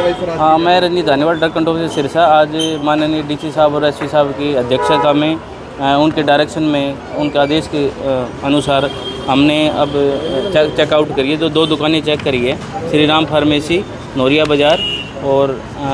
कार्रवाई सर? हाँ, मैं रंजीत धानीवाल, ड्रग कंट्रोल से सिरसा। आज माननीय डीसी साहब और एसपी साहब की अध्यक्षता में उनके डायरेक्शन में, उनके आदेश के अनुसार हमने अब चेकआउट करी है। जो 2 दुकानें चेक करी है, श्री राम फार्मेसी नौरिया बाज़ार और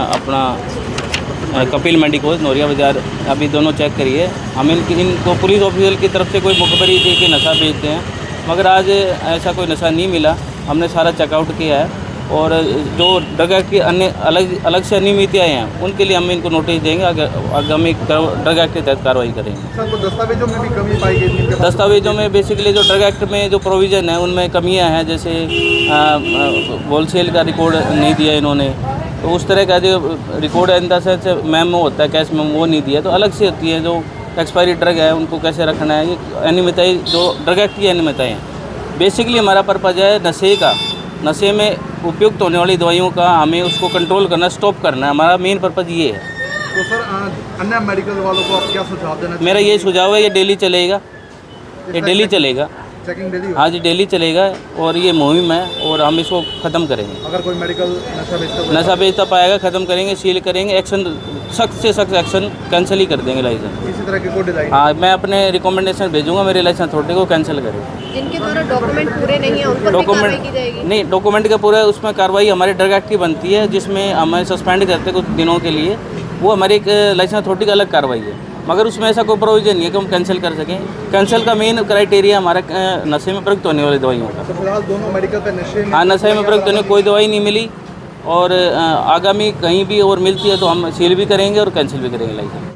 अपना कपिल मेडिकोज नौरिया बाज़ार, अभी दोनों चेक करी है। हम इनको पुलिस ऑफिसर की तरफ से कोई मुखबरी थी कि नशा बेचते हैं, मगर आज ऐसा कोई नशा नहीं मिला। हमने सारा चेकआउट किया है और जो ड्रग एक्ट की अन्य अलग से अनियमितताएँ हैं, उनके लिए हम इनको नोटिस देंगे। आगामी ड्रग एक्ट के तहत कार्रवाई करेंगे। सर, तो दस्तावेजों में भी कमी पाई गई? दस्तावेजों में बेसिकली जो ड्रग एक्ट में जो प्रोविज़न है उनमें कमियां हैं, जैसे होलसेल का रिकॉर्ड नहीं दिया इन्होंने, तो उस तरह का जो record in the sense memo होता है, कैश मेमो, वो नहीं दिया। तो अलग से होती है जो एक्सपायरी ड्रग है उनको कैसे रखना है, ये अनियमितताएँ जो ड्रग एक्ट की अनियमितताएँ हैं। बेसिकली हमारा पर्पज़ है नशे में उपयुक्त होने वाली दवाइयों का हमें उसको कंट्रोल करना, स्टॉप करना है। हमारा मेन पर्पज़ ये है। तो सर, अन्य मेडिकल वालों को आप क्या सुझाव देना? मेरा ये सुझाव है, ये डेली चलेगा, ये डेली चलेगा। Checking daily? हाँ जी, डेली चलेगा और ये मुहिम है और हम इसको ख़त्म करेंगे। अगर कोई मेडिकल नशा बेचता पाएगा, ख़त्म करेंगे, सील करेंगे, एक्शन सख्त से सख्त एक्शन, कैंसिल ही कर देंगे लाइसेंस। इसी तरह की कोई डिज़ाइन? हाँ, मैं अपने रिकमेंडेशन भेजूंगा मेरे लाइसेंस अथॉरिटी को, कैंसिल करें। जिनके द्वारा डॉक्यूमेंट पूरे नहीं है उन पर भी कार्रवाई की जाएगी? नहीं, डॉक्यूमेंट का पूरा उसमें कार्रवाई हमारे ड्रग एक्ट की बनती है, जिसमें हमें सस्पेंड करते कुछ दिनों के लिए। वो हमारी एक लाइसेंस अथॉरिटी का अलग कार्रवाई है, मगर उसमें ऐसा कोई प्रोविजन नहीं है कि हम कैंसिल कर सकें। कैंसिल का मेन क्राइटेरिया हमारा नशे में प्रयुक्त होने वाली दवाइयों का। तो फिलहाल दोनों मेडिकल पे नशे में? हाँ, नशे में प्रयुक्त होने कोई दवाई नहीं मिली और आगामी कहीं भी और मिलती है तो हम सील भी करेंगे और कैंसिल भी करेंगे लाइसेंस।